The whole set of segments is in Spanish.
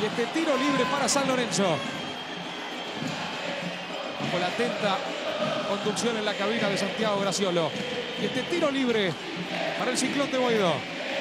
Y este tiro libre para San Lorenzo. Bajo la atenta conducción en la cabina de Santiago Graciolo. Y este tiro libre para el Ciclón de Boedo.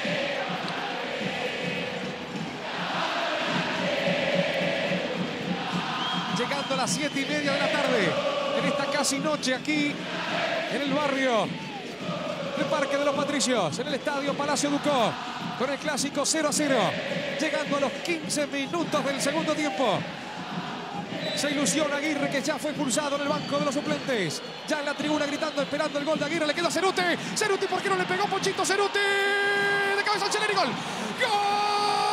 Llegando a las 7:30 de la tarde. En esta casi noche aquí en el barrio del Parque de los Patricios. En el Estadio Palacio Ducó. Con el clásico 0-0. Llegando a los 15 minutos del segundo tiempo. Se ilusiona Aguirre, que ya fue expulsado en el banco de los suplentes. Ya en la tribuna gritando, esperando el gol de Aguirre. Le queda a Ceruti. Ceruti, ¿por qué no le pegó Ponchito? Ceruti. De cabeza Angeleri, gol. ¡Gol!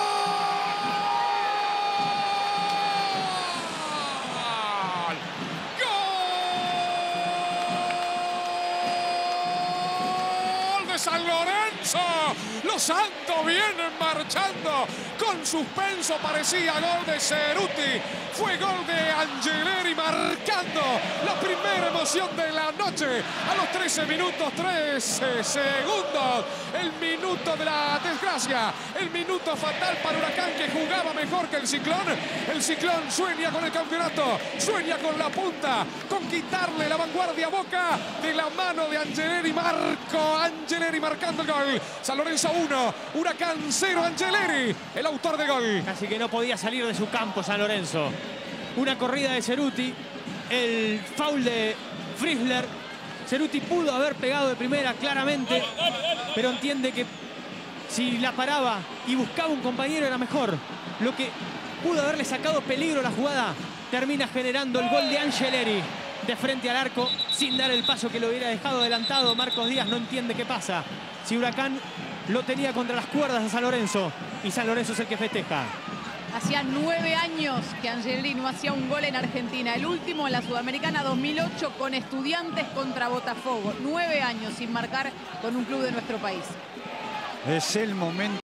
San Lorenzo, los Santos vienen marchando con suspenso, parecía gol de Ceruti, fue gol de Angeleri marcando la primera emoción de la noche a los 13 minutos 13 segundos, el minuto de la desgracia, el minuto fatal para Huracán, que jugaba mejor que el Ciclón sueña con el campeonato, sueña con la punta, con quitarle la vanguardia a Boca de la mano de Angeleri. Angeleri marcando el gol. San Lorenzo 1, Huracán 0. Angeleri, el autor de gol. Casi que no podía salir de su campo San Lorenzo. Una corrida de Ceruti, el foul de Frizzler. Ceruti pudo haber pegado de primera claramente, pero entiende que si la paraba y buscaba un compañero era mejor. Lo que pudo haberle sacado peligro a la jugada termina generando el gol de Angeleri. De frente al arco, sin dar el paso que lo hubiera dejado adelantado. Marcos Díaz no entiende qué pasa. Si Huracán lo tenía contra las cuerdas de San Lorenzo, y San Lorenzo es el que festeja. Hacía 9 años que Angeleri no hacía un gol en Argentina. El último en la Sudamericana 2008 con Estudiantes contra Botafogo. 9 años sin marcar con un club de nuestro país. Es el momento.